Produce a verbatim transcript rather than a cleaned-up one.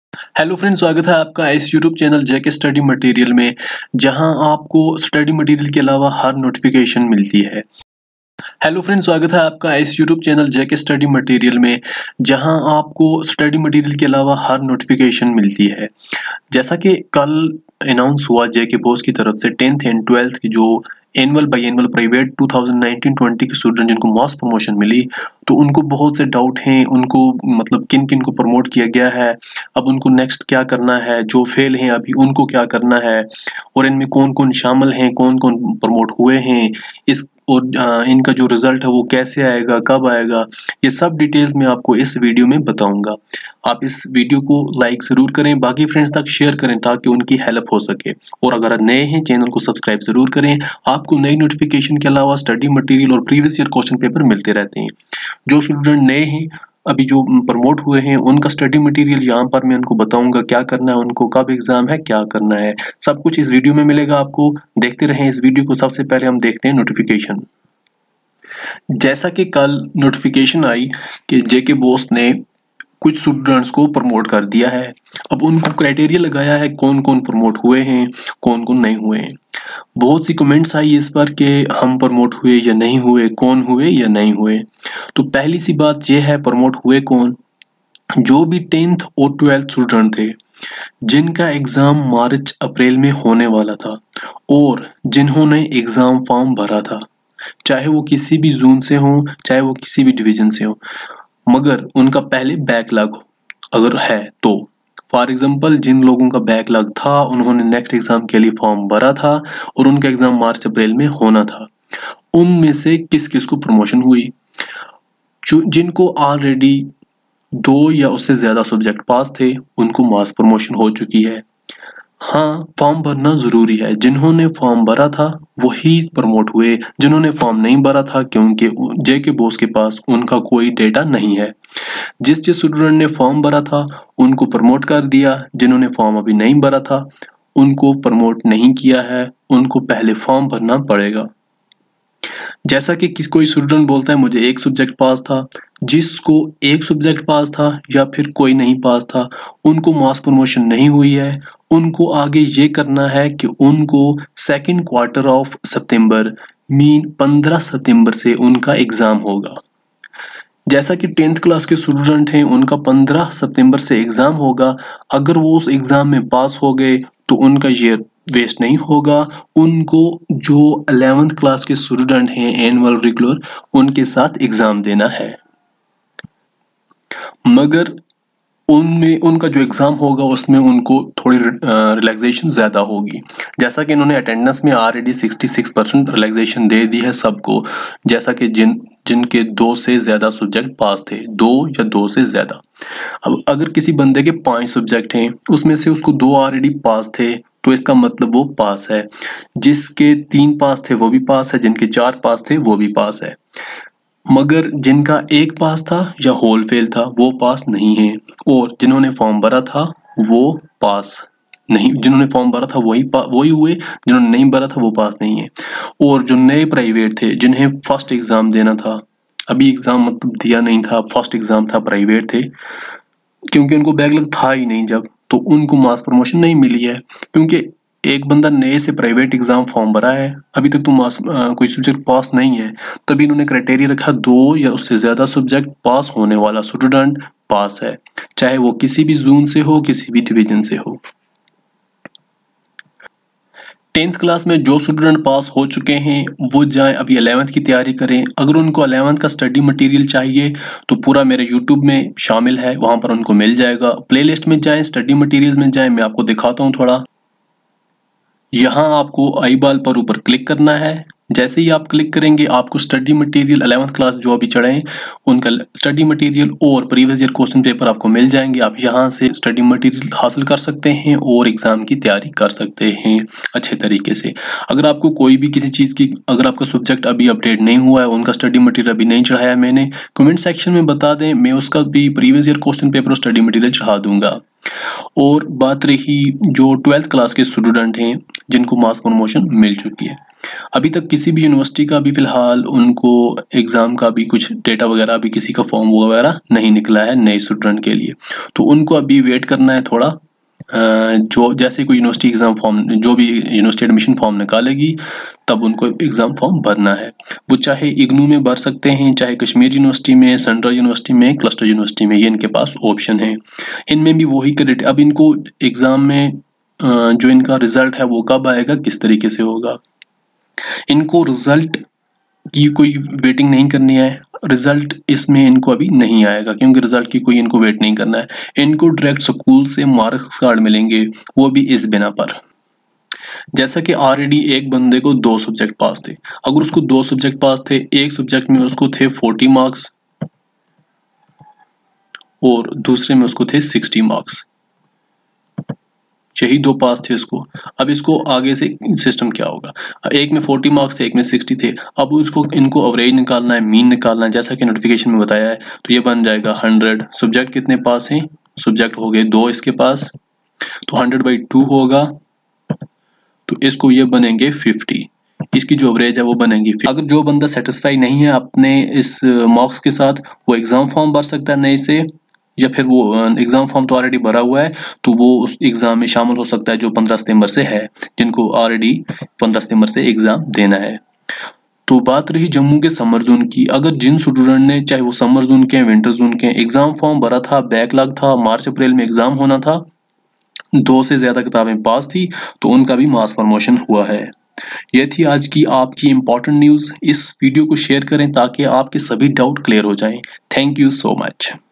Hello friends, स्वागत है आपका इस YouTube channel JK study material में, जहां आपको स्टडी मटेरियल के अलावा हर नोटिफिकेशन मिलती है। हेलो फ्रेंड्स, स्वागत है आपका इस YouTube channel JK study material में, जहां आपको स्टडी मटेरियल के अलावा हर नोटिफिकेशन मिलती है। जैसा कि कल अनाउंस हुआ जेके बोस की तरफ से टेंथ एंड ट्वेल्थ की जो annual biannual private twenty nineteen twenty के स्टूडेंट जिनको मॉस प्रमोशन मिली, तो उनको बहुत से डाउट हैं, उनको मतलब किन किन को प्रमोट किया गया है, अब उनको नेक्स्ट क्या करना है, जो फेल हैं अभी उनको क्या करना है, और इनमें कौन कौन शामिल हैं, कौन कौन प्रमोट हुए हैं, इस और आ, इनका जो रिजल्ट है वो कैसे आएगा, कब आएगा, ये सब डिटेल्स मैं आपको इस वीडियो में बताऊंगा। आप इस वीडियो को लाइक ज़रूर करें, बाकी फ्रेंड्स तक शेयर करें ताकि उनकी हेल्प हो सके, और अगर नए हैं चैनल को सब्सक्राइब ज़रूर करें। आपको नई नोटिफिकेशन के अलावा स्टडी मटेरियल और प्रीवियस ईयर क्वेश्चन पेपर मिलते रहते हैं। जो स्टूडेंट नए हैं, अभी जो प्रमोट हुए हैं, उनका स्टडी मटेरियल यहाँ पर मैं उनको बताऊंगा क्या करना है, उनको कब एग्जाम है, क्या करना है, सब कुछ इस वीडियो में मिलेगा आपको। देखते रहें इस वीडियो को। सबसे पहले हम देखते हैं नोटिफिकेशन। जैसा कि कल नोटिफिकेशन आई कि जेके बोस ने कुछ स्टूडेंट्स को प्रमोट कर दिया है। अब उनको क्राइटेरिया लगाया है कौन कौन प्रमोट हुए हैं, कौन कौन नहीं हुए हैं। बहुत सी कमेंट्स आई इस पर कि हम प्रमोट हुए या नहीं हुए, कौन हुए या नहीं हुए। तो पहली सी बात यह है, प्रमोट हुए कौन? जो भी टेंथ और ट्वेल्थ स्टूडेंट थे जिनका एग्जाम मार्च अप्रैल में होने वाला था और जिन्होंने एग्जाम फॉर्म भरा था, चाहे वो किसी भी जोन से हो, चाहे वो किसी भी डिवीजन से हो, मगर उनका पहले बैकलॉग अगर है तो, फॉर एग्जांपल जिन लोगों का बैकलॉग था उन्होंने नेक्स्ट एग्जाम के लिए फॉर्म भरा था और उनका एग्जाम मार्च अप्रैल में होना था, उनमें से किस किस को प्रमोशन हुई? जो जिनको ऑलरेडी दो या उससे ज्यादा सब्जेक्ट पास थे उनको मास प्रमोशन हो चुकी है। हाँ, फॉर्म भरना जरूरी है। जिन्होंने फॉर्म भरा था वही प्रमोट हुए, जिन्होंने फॉर्म नहीं भरा था क्योंकि जेके बोस के पास उनका कोई डेटा नहीं है। जिस जिस स्टूडेंट ने फॉर्म भरा था उनको प्रमोट कर दिया, जिन्होंने फॉर्म अभी नहीं भरा था उनको प्रमोट नहीं किया है, उनको पहले फॉर्म भरना पड़ेगा। जैसा कि किस कोई स्टूडेंट बोलता है मुझे एक सब्जेक्ट पास था, जिसको एक सब्जेक्ट पास था या फिर कोई नहीं पास था, उनको मास प्रमोशन नहीं हुई है। उनको आगे ये करना है कि उनको सेकंड क्वार्टर ऑफ सितंबर मीन पंद्रह सितंबर से उनका एग्जाम होगा। जैसा कि टेंथ क्लास के स्टूडेंट हैं उनका पंद्रह सितंबर से एग्जाम होगा। अगर वो उस एग्जाम में पास हो गए तो उनका ईयर वेस्ट नहीं होगा। उनको जो इलेवेंथ क्लास के स्टूडेंट हैं एनुअल रेगुलर, उनके साथ एग्जाम देना है, मगर उनमें उनका जो एग्जाम होगा उसमें उनको थोड़ी रिलैक्सेशन ज्यादा होगी। जैसा कि इन्होंने अटेंडेंस में ऑलरेडी छियासठ परसेंट रिलैक्सेशन दे दी है सबको, जैसा कि जिन जिनके दो से ज्यादा सब्जेक्ट पास थे, दो या दो से ज्यादा। अब अगर किसी बंदे के पांच सब्जेक्ट हैं उसमें से उसको दो ऑलरेडी पास थे तो इसका मतलब वो पास है, जिसके तीन पास थे वो भी पास है, जिनके चार पास थे वो भी पास है। मगर जिनका एक पास था या होल फेल था वो पास नहीं है, और जिन्होंने फॉर्म भरा था वो पास नहीं, जिन्होंने फॉर्म भरा था वही वही हुए, जिन्होंने नहीं भरा था वो पास नहीं है। और जो नए प्राइवेट थे जिन्हें फर्स्ट एग्जाम देना था, अभी एग्जाम मतलब दिया नहीं था, फर्स्ट एग्जाम था, प्राइवेट थे, क्योंकि उनको बैकलॉग था ही नहीं जब, तो उनको मास प्रमोशन नहीं मिली है। क्योंकि एक बंदा नए से प्राइवेट एग्जाम फॉर्म भरा है, अभी तक तो मास कोई सब्जेक्ट पास नहीं है, तभी इन्होंने क्राइटेरिया रखा दो या उससे ज्यादा सब्जेक्ट पास होने वाला स्टूडेंट पास है, चाहे वो किसी भी जोन से हो, किसी भी डिवीजन से हो। टेंथ क्लास में जो स्टूडेंट पास हो चुके हैं वो जाएं अभी इलेवेंथ की तैयारी करें। अगर उनको इलेवेंथ का स्टडी मटेरियल चाहिए तो पूरा मेरे यूट्यूब में शामिल है, वहां पर उनको मिल जाएगा। प्लेलिस्ट में जाएं, स्टडी मटेरियल में जाएं, मैं आपको दिखाता हूं थोड़ा। यहाँ आपको आई बॉल पर ऊपर क्लिक करना है। जैसे ही आप क्लिक करेंगे आपको स्टडी मटेरियल इलेवेंथ क्लास जो अभी चढ़े उनका स्टडी मटेरियल और प्रीवियस ईयर क्वेश्चन पेपर आपको मिल जाएंगे। आप यहाँ से स्टडी मटेरियल हासिल कर सकते हैं और एग्जाम की तैयारी कर सकते हैं अच्छे तरीके से। अगर आपको कोई भी किसी चीज़ की, अगर आपका सब्जेक्ट अभी अपडेट नहीं हुआ है, उनका स्टडी मटेरियल अभी नहीं चढ़ाया मैंने, कमेंट सेक्शन में बता दें, मैं उसका भी प्रीवियस ईयर क्वेश्चन पेपर और स्टडी मटेरियल चढ़ा दूंगा। और बात रही जो ट्वेल्थ क्लास के स्टूडेंट हैं जिनको मास प्रमोशन मिल चुकी है, अभी तक किसी भी यूनिवर्सिटी का अभी फ़िलहाल उनको एग्ज़ाम का भी कुछ डेटा वगैरह अभी किसी का फॉर्म वगैरह नहीं निकला है नए स्टूडेंट के लिए, तो उनको अभी वेट करना है थोड़ा। जो जैसे कोई यूनिवर्सिटी एग्ज़ाम फॉर्म जो भी यूनिवर्सिटी एडमिशन फॉर्म निकालेगी तब उनको एग्ज़ाम फॉर्म भरना है। वो चाहे इग्नू में भर सकते हैं, चाहे कश्मीर यूनिवर्सिटी में, सेंट्रल यूनिवर्सिटी में, क्लस्टर यूनिवर्सिटी में, ये इनके पास ऑप्शन है। इनमें भी वही क्रेडिट, अब इनको एग्ज़ाम में जो इनका रिजल्ट है वो कब आएगा, किस तरीके से होगा, इनको रिजल्ट की कोई वेटिंग नहीं करनी है। रिजल्ट इसमें इनको अभी नहीं आएगा क्योंकि रिजल्ट की कोई इनको वेट नहीं करना है। इनको डायरेक्ट स्कूल से मार्क्स कार्ड मिलेंगे, वो भी इस बिना पर। जैसा कि ऑलरेडी एक बंदे को दो सब्जेक्ट पास थे, अगर उसको दो सब्जेक्ट पास थे, एक सब्जेक्ट में उसको थे फोर्टी मार्क्स और दूसरे में उसको थे सिक्सटी मार्क्स, यही दो पास थे इसको। अब इसको आगे से सिस्टम क्या होगा, एक में फोर्टी मार्क्स थे, एक में सिक्सटी थे, अब उसको इनको एवरेज निकालना है, मीन निकालना है, जैसा कि नोटिफिकेशन में बताया है। तो ये बन जाएगा हंड्रेड, सब्जेक्ट कितने पास हैं, सब्जेक्ट हो गए दो इसके पास, तो हंड्रेड बाई टू होगा, तो इसको ये बनेंगे फिफ्टी, इसकी जो एवरेज है वो बनेगी। अगर जो बंदा सेटिस्फाई नहीं है अपने इस मार्क्स के साथ, वो एग्जाम फॉर्म भर सकता है नए से, या फिर वो एग्जाम फॉर्म तो ऑलरेडी भरा हुआ है तो वो उस एग्जाम में शामिल हो सकता है जो पंद्रह सितंबर से है, जिनको ऑलरेडी पंद्रह सितंबर से एग्जाम देना है। तो बात रही जम्मू के समर जोन की, अगर जिन स्टूडेंट ने, चाहे वो समर जोन के विंटर जोन के, एग्जाम फॉर्म भरा था, बैकलॉग था, मार्च अप्रैल में एग्जाम होना था, दो से ज्यादा किताबें पास थी, तो उनका भी मास प्रमोशन हुआ है। यह थी आज की आपकी इंपॉर्टेंट न्यूज। इस वीडियो को शेयर करें ताकि आपके सभी डाउट क्लियर हो जाएं। Thank you so much.